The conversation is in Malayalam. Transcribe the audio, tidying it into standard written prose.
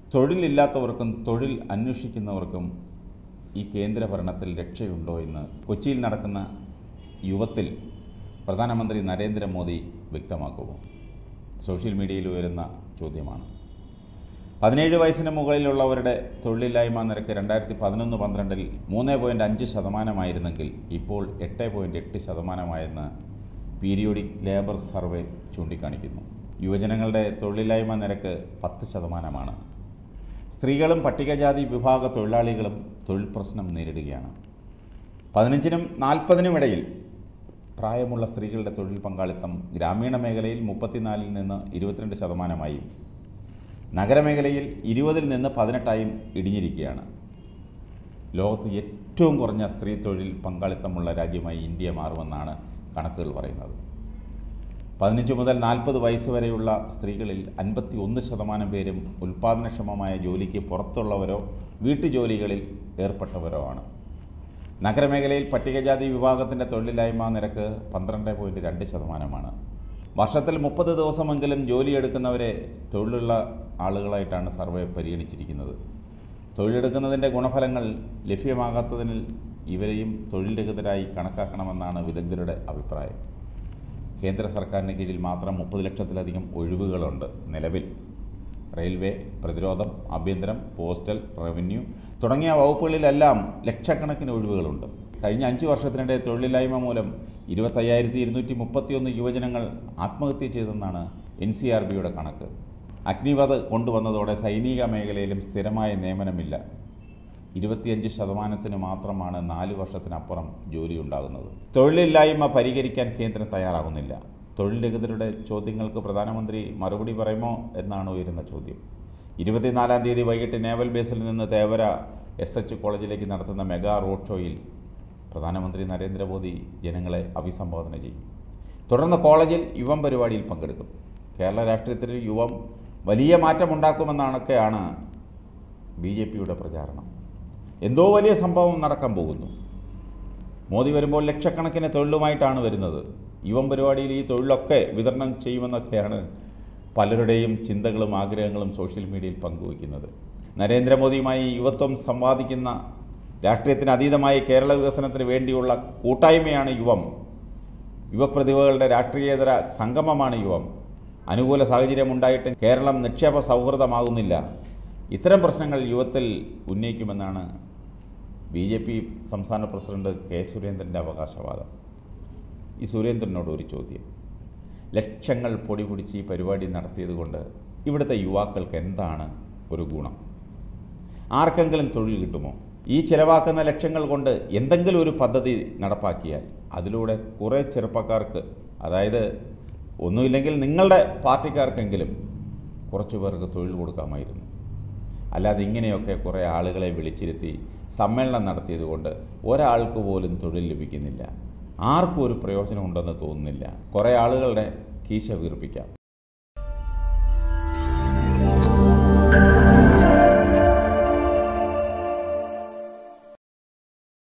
തൊഴിലില്ലാത്തവർക്കും തൊഴിൽ അന്വേഷിക്കുന്നവർക്കും ഈ കേന്ദ്ര ഭരണത്തിൽ രക്ഷയുണ്ടോ എന്ന് കൊച്ചിയിൽ നടക്കുന്ന യുവത്തിൽ പ്രധാനമന്ത്രി നരേന്ദ്രമോദി വ്യക്തമാക്കുമോ? സോഷ്യൽ മീഡിയയിൽ ഉയരുന്ന ചോദ്യമാണ്. 17 വയസ്സിന് മുകളിലുള്ളവരുടെ തൊഴിലില്ലായ്മ നിരക്ക് 2011-12 3.5% ഇപ്പോൾ 8.8% പീരിയോഡിക് ലേബർ സർവേ ചൂണ്ടിക്കാണിക്കുന്നു. യുവജനങ്ങളുടെ തൊഴിലില്ലായ്മ നിരക്ക് 10%. സ്ത്രീകളും പട്ടികജാതി വിഭാഗ തൊഴിലാളികളും തൊഴിൽ പ്രശ്നം നേരിടുകയാണ്. 15-നും 40-നും ഇടയിൽ പ്രായമുള്ള സ്ത്രീകളുടെ തൊഴിൽ പങ്കാളിത്തം ഗ്രാമീണ മേഖലയിൽ 34-ൽ നിന്ന് 22%, നഗരമേഖലയിൽ 20-ൽ നിന്ന് 18-ആയും ഇടിഞ്ഞിരിക്കുകയാണ്. ലോകത്ത് ഏറ്റവും കുറഞ്ഞ സ്ത്രീ തൊഴിൽ പങ്കാളിത്തമുള്ള രാജ്യമായി ഇന്ത്യ മാറുമെന്നാണ് കണക്കുകൾ പറയുന്നത്. 15 മുതൽ 40 വയസ്സ് വരെയുള്ള സ്ത്രീകളിൽ 51% പേരും ഉൽപ്പാദനക്ഷമമായ ജോലിക്ക് പുറത്തുള്ളവരോ വീട്ടുജോലികളിൽ ഏർപ്പെട്ടവരോ ആണ്. നഗരമേഖലയിൽ പട്ടികജാതി വിഭാഗത്തിൻ്റെ തൊഴിലില്ലായ്മ നിരക്ക് 12.2%. വർഷത്തിൽ 30 ദിവസമെങ്കിലും ജോലിയെടുക്കുന്നവരെ തൊഴിലുള്ള ആളുകളായിട്ടാണ് സർവേ പരിഗണിച്ചിരിക്കുന്നത്. തൊഴിലെടുക്കുന്നതിൻ്റെ ഗുണഫലങ്ങൾ ലഭ്യമാകാത്തതിൽ ഇവരെയും തൊഴിൽ രഹിതരായി കണക്കാക്കണമെന്നാണ് വിദഗ്ധരുടെ അഭിപ്രായം. കേന്ദ്ര സർക്കാരിന് കീഴിൽ മാത്രം 30 ലക്ഷത്തിലധികം ഒഴിവുകളുണ്ട് നിലവിൽ. റെയിൽവേ, പ്രതിരോധം, ആഭ്യന്തരം, പോസ്റ്റൽ, റവന്യൂ തുടങ്ങിയ വകുപ്പുകളിലെല്ലാം ലക്ഷക്കണക്കിന് ഒഴിവുകളുണ്ട്. കഴിഞ്ഞ 5 വർഷത്തിനിടെ തൊഴിലില്ലായ്മ മൂലം 25,231 യുവജനങ്ങൾ ആത്മഹത്യ ചെയ്തെന്നാണ് NCRBയുടെ കണക്ക്. അഗ്നിപഥ് കൊണ്ടുവന്നതോടെ സൈനിക മേഖലയിലും സ്ഥിരമായ നിയമനമില്ല. 25% മാത്രമാണ് 4 വർഷത്തിനപ്പുറം ജോലിയുണ്ടാകുന്നത്. തൊഴിലില്ലായ്മ പരിഹരിക്കാൻ കേന്ദ്രം തയ്യാറാകുന്നില്ല. തൊഴിൽ രഹിതരുടെ ചോദ്യങ്ങൾക്ക് പ്രധാനമന്ത്രി മറുപടി പറയുമോ എന്നാണ് ഉയരുന്ന ചോദ്യം. 24-ാം തീയതി വൈകിട്ട് നേവൽ ബേസിൽ നിന്ന് തേവര SH കോളേജിലേക്ക് നടത്തുന്ന മെഗാ റോഡ് ഷോയിൽ പ്രധാനമന്ത്രി നരേന്ദ്രമോദി ജനങ്ങളെ അഭിസംബോധന ചെയ്യും. തുടർന്ന് കോളേജിൽ യുവം പരിപാടിയിൽ പങ്കെടുക്കും. കേരള രാഷ്ട്രീയത്തിൽ യുവം വലിയ മാറ്റമുണ്ടാക്കുമെന്നൊക്കെയാണ് BJPയുടെ പ്രചാരണം. എന്തോ വലിയ സംഭവം നടക്കാൻ പോകുന്നു. മോദി വരുമ്പോൾ ലക്ഷക്കണക്കിന് തൊഴിലുമായിട്ടാണ് വരുന്നത്. യുവം പരിപാടിയിൽ ഈ തൊഴിലൊക്കെ വിതരണം ചെയ്യുമെന്നൊക്കെയാണ് പലരുടെയും ചിന്തകളും ആഗ്രഹങ്ങളും സോഷ്യൽ മീഡിയയിൽ പങ്കുവയ്ക്കുന്നത്. നരേന്ദ്രമോദിയുമായി യുവത്വം സംവാദിക്കുന്ന രാഷ്ട്രീയത്തിന് അതീതമായി കേരള വികസനത്തിന് വേണ്ടിയുള്ള കൂട്ടായ്മയാണ് യുവം. യുവപ്രതിഭകളുടെ രാഷ്ട്രീയേതര സംഗമമാണ് യുവം. അനുകൂല സാഹചര്യമുണ്ടായിട്ടും കേരളം നിക്ഷേപ സൗഹൃദമാകുന്നില്ല. ഇത്തരം പ്രശ്നങ്ങൾ യുവത്തിൽ ഉന്നയിക്കുമെന്നാണ് BJP സംസ്ഥാന പ്രസിഡന്റ് K. സുരേന്ദ്രൻ്റെ അവകാശവാദം. ഈ സുരേന്ദ്രനോട് ഒരു ചോദ്യം. ലക്ഷങ്ങൾ പൊടി പിടിച്ച് ഈ പരിപാടി നടത്തിയതുകൊണ്ട് ഇവിടുത്തെ യുവാക്കൾക്ക് എന്താണ് ഒരു ഗുണം? ആർക്കെങ്കിലും തൊഴിൽ കിട്ടുമോ? ഈ ചിലവാക്കുന്ന ലക്ഷങ്ങൾ കൊണ്ട് എന്തെങ്കിലും ഒരു പദ്ധതി നടപ്പാക്കിയാൽ അതിലൂടെ കുറേ ചെറുപ്പക്കാർക്ക്, അതായത് ഒന്നുമില്ലെങ്കിൽ നിങ്ങളുടെ പാർട്ടിക്കാർക്കെങ്കിലും കുറച്ചു പേർക്ക് തൊഴിൽ കൊടുക്കാമായിരുന്നു. അല്ലാതെ ഇങ്ങനെയൊക്കെ കുറേ ആളുകളെ വിളിച്ചിരുത്തി സമ്മേളനം നടത്തിയതുകൊണ്ട് ഒരാൾക്ക് പോലും തൊഴിൽ ലഭിക്കുന്നില്ല. ആർക്കും ഒരു പ്രയോജനമുണ്ടെന്ന് തോന്നുന്നില്ല. കുറേ ആളുകളുടെ കീശ വീർപ്പിക്കാം.